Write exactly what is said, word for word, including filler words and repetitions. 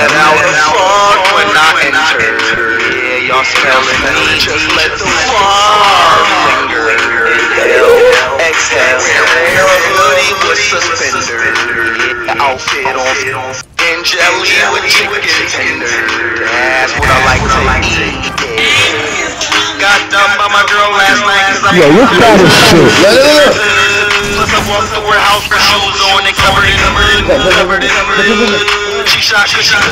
let out a fart when I enter. Yeah, y'all smelling me, just let the fart linger. Inhale, exhale, wear a hoodie with suspenders. Yeah, outfit on, and jelly with chicken tenders. That's what I like to eat. Got dumped by my girl last night cause I'm Yo, you fat as shit. plus I walked to her house with shoes on and covered in the mud, covered in the mud. She shot, she shot.